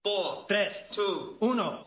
4, 3, 2, 1.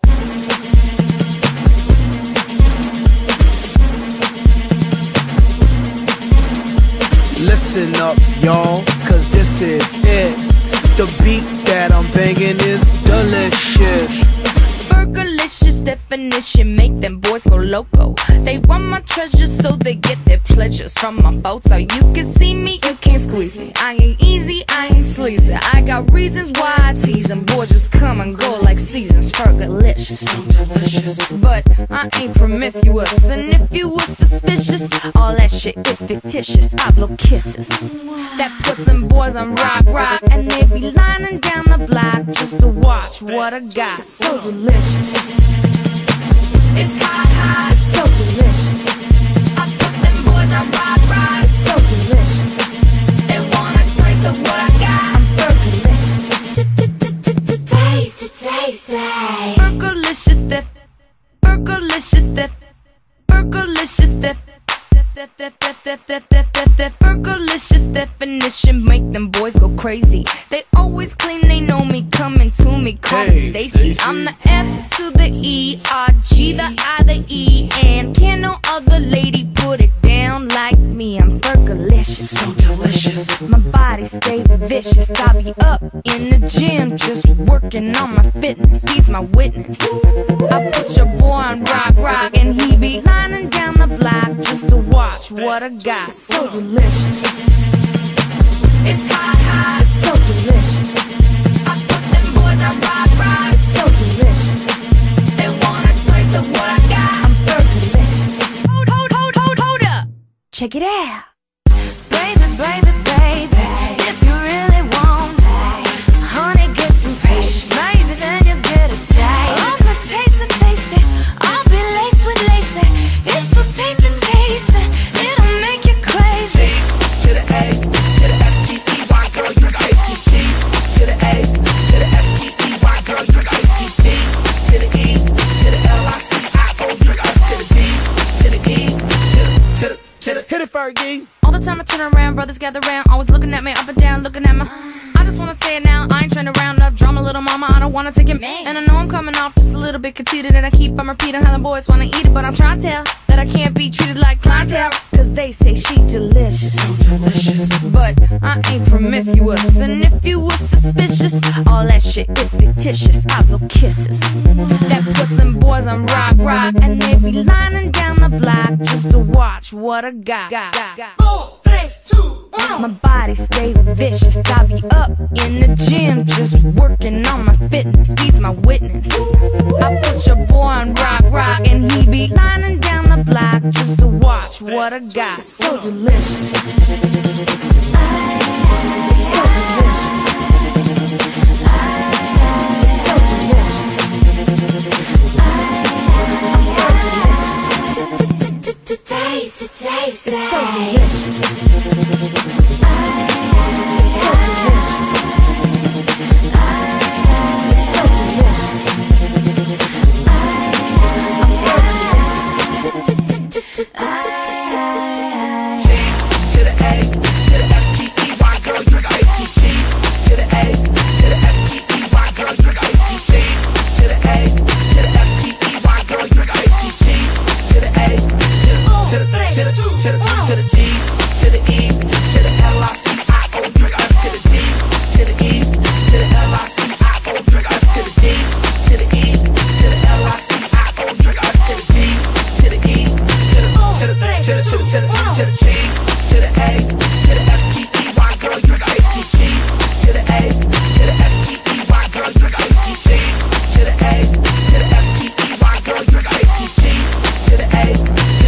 Listen up, y'all, cause this is it. The beat that I'm banging is delicious. Burgerlicious definition, make them boys go loco. They want my treasures so they get their pleasures from my photo. You can see me, you can't squeeze me. I ain't easy, I ain't sleazy. I got reasons why I tease them. Boys just come and go like seasons. Burgerlicious, so delicious. But I ain't promiscuous, and if you was suspicious, all that shit is fictitious. I blow kisses that puts them boys on rock, and they be lining down the block just to watch what I got. So delicious. It's hot, it's so delicious. I put them boys on rock, it's so delicious. They want a taste of what I got. I'm burgerlicious. Taste. Burgerlicious dip, burgerlicious dip, burgerlicious dip. Burgerlicious definition, make them boys go crazy. They always claim they know me, coming to me, call me Stacy. I'm the F to the E, R, G, the I, the E, and can no other lady put it down like me. I'm burgerlicious, so delicious. My body stay vicious. I be up in the gym, just working on my fitness. He's my witness. I put your boy on rock, and he be lining down the block just to watch what I got. So delicious. It's hot, it's so delicious. I put them boys on rock, it's so delicious. They want a taste of what I got. I'm burgerlicious. Hold up. Check it out. Baby, if you really want, honey, get some patience. Maybe then you'll get a taste. Oh, but taste it. I'll be laced with lace. It's so tasty. It'll make you crazy. To the A, to the S-T-E-Y, girl, you tasty. T to the A, to the S-T-E-Y, girl, you tasty. T to the E, to the L-I-C-I-O-U-S, to the D, to the E, to the hit it, Fergie. All the time I turn around, brothers gather round, always looking at me up and down, looking at my. I just wanna say it now, I ain't trying to round up drama, little mama, I don't wanna take it. And I know I'm coming off just a little bit conceited, and I keep on repeating how the boys wanna eat it, but I'm trying to tell that I can't be treated like clientele, cause they say she delicious. So delicious. But I ain't promiscuous, and if you was suspicious, all that shit is fictitious. I blow kisses that puts them boys on rock, and they be lining down the block just to watch what I got. 4, 3, 2, 1. My body stay vicious. I be up in the gym, just working on my fitness. He's my witness. I put your boy on rock, and he be lining down the block just to watch what I got. So delicious. So delicious. So delicious. Taste it. It's so delicious. It's so delicious. It's so delicious. I'm burgerlicious. To the A, to the S-T-E-Y, girl, you tasty. T to the A, to the S-T-E-Y, girl, you tasty. T to the A, to the S-T-E-Y, girl, you tasty. T to the A, to the D, to the E, to the L-I-C-I-O-U-S, to the D, to the E, to the L-I-C-I-O-U-S, to the D, to the E, to the L-I-C-I-O-U-S, to the D, to the E, to the G, to the A, to the S-T-E-Y, girl, you tasty. G to the A, to the S-T-E-Y, girl, you tasty. G to the A, to the S-T-E-Y, girl, you tasty. G to the A,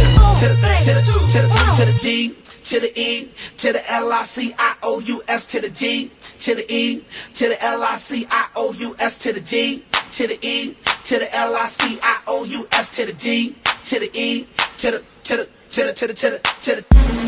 to the D, to the E, to the L-I-C-I-O-U-S, to the D, to the E, to the L-I-C-I-O-U-S, to the D, to the E, to the L-I-C-I-O-U-S, to the D, to the E, to the